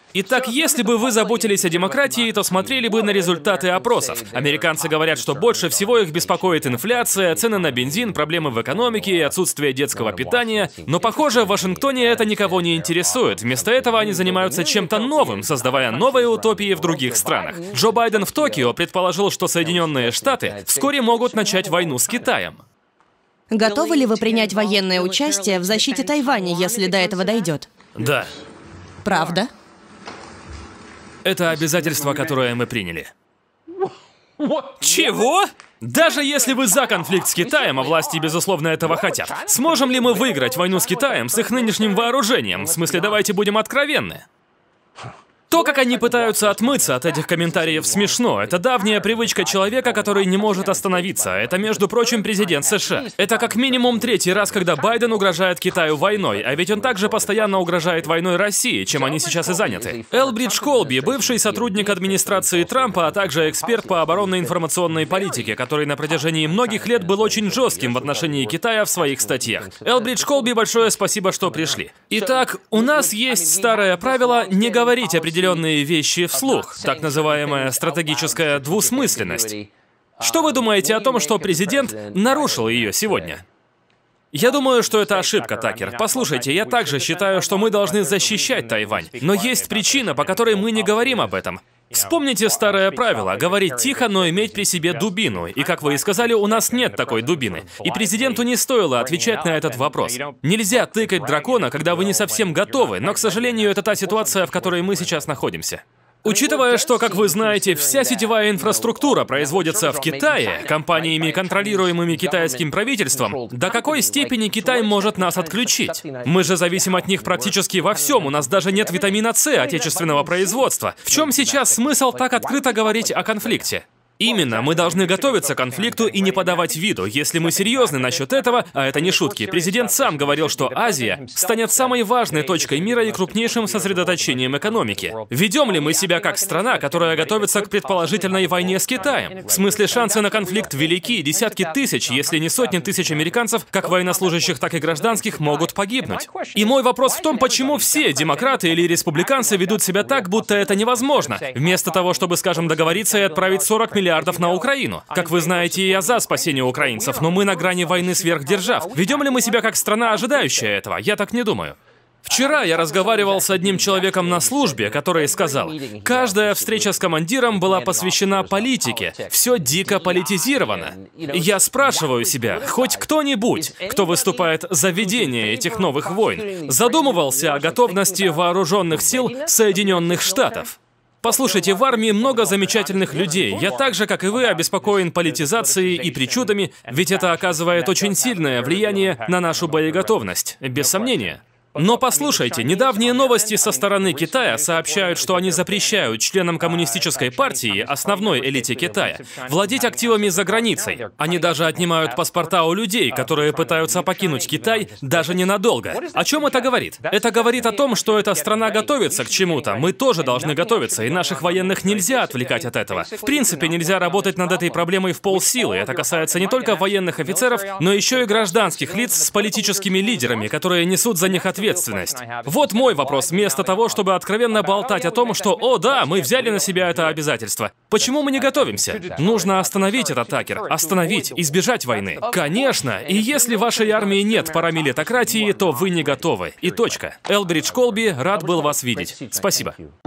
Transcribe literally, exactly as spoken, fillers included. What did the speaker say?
Итак, если бы вы заботились о демократии, то смотрели бы на результаты опросов. Американцы говорят, что больше всего их беспокоит инфляция, цены на бензин, проблемы в экономике и отсутствие детского питания. Но, похоже, в Вашингтоне это никого не интересует. Вместо этого они занимаются чем-то новым, создавая новые утопии в других странах. Джо Байден в Токио предположил, что Соединенные Штаты вскоре могут начать войну с Китаем. Готовы ли вы принять военное участие в защите Тайваня, если до этого дойдет? Да. Правда? Это обязательство, которое мы приняли. Чего? Даже если вы за конфликт с Китаем, а власти, безусловно, этого хотят, сможем ли мы выиграть войну с Китаем с их нынешним вооружением? В смысле, давайте будем откровенны. То, как они пытаются отмыться от этих комментариев, смешно. Это давняя привычка человека, который не может остановиться. Это, между прочим, президент США. Это как минимум третий раз, когда Байден угрожает Китаю войной, а ведь он также постоянно угрожает войной России, чем они сейчас и заняты. Элбридж Колби, бывший сотрудник администрации Трампа, а также эксперт по оборонной информационной политике, который на протяжении многих лет был очень жестким в отношении Китая в своих статьях. Элбридж Колби, большое спасибо, что пришли. Итак, у нас есть старое правило не говорить определенные вещи вслух, так называемая стратегическая двусмысленность. Что вы думаете о том, что президент нарушил ее сегодня? Я думаю, что это ошибка, Такер. Послушайте, я также считаю, что мы должны защищать Тайвань. Но есть причина, по которой мы не говорим об этом. Вспомните старое правило — говорить тихо, но иметь при себе дубину. И, как вы и сказали, у нас нет такой дубины. И президенту не стоило отвечать на этот вопрос. Нельзя тыкать дракона, когда вы не совсем готовы, но, к сожалению, это та ситуация, в которой мы сейчас находимся. Учитывая, что, как вы знаете, вся сетевая инфраструктура производится в Китае, компаниями, контролируемыми китайским правительством, до какой степени Китай может нас отключить? Мы же зависим от них практически во всем, у нас даже нет витамина С отечественного производства. В чем сейчас смысл так открыто говорить о конфликте? Именно, мы должны готовиться к конфликту и не подавать виду. Если мы серьезны насчет этого, а это не шутки, президент сам говорил, что Азия станет самой важной точкой мира и крупнейшим сосредоточением экономики. Ведем ли мы себя как страна, которая готовится к предположительной войне с Китаем? В смысле, шансы на конфликт велики, десятки тысяч, если не сотни тысяч американцев, как военнослужащих, так и гражданских, могут погибнуть. И мой вопрос в том, почему все демократы или республиканцы ведут себя так, будто это невозможно, вместо того, чтобы, скажем, договориться и отправить сорок миллиардов на Украину. Как вы знаете, я за спасение украинцев, но мы на грани войны сверхдержав. Ведем ли мы себя как страна, ожидающая этого? Я так не думаю. Вчера я разговаривал с одним человеком на службе, который сказал, каждая встреча с командиром была посвящена политике, все дико политизировано. Я спрашиваю себя, хоть кто-нибудь, кто выступает за ведение этих новых войн, задумывался о готовности вооруженных сил Соединенных Штатов? Послушайте, в армии много замечательных людей. Я так же, как и вы, обеспокоен политизацией и причудами, ведь это оказывает очень сильное влияние на нашу боеготовность, без сомнения. Но послушайте, недавние новости со стороны Китая сообщают, что они запрещают членам коммунистической партии, основной элите Китая, владеть активами за границей. Они даже отнимают паспорта у людей, которые пытаются покинуть Китай даже ненадолго. О чем это говорит? Это говорит о том, что эта страна готовится к чему-то. Мы тоже должны готовиться, и наших военных нельзя отвлекать от этого. В принципе, нельзя работать над этой проблемой в полсилы. Это касается не только военных офицеров, но еще и гражданских лиц с политическими лидерами, которые несут за них ответственность. Ответственность. Вот мой вопрос, вместо того, чтобы откровенно болтать о том, что «О, да, мы взяли на себя это обязательство». Почему мы не готовимся? Нужно остановить этот Такер. Остановить, избежать войны. Конечно, и если в вашей армии нет парамилитократии, то вы не готовы. И точка. Элбридж Колби, рад был вас видеть. Спасибо.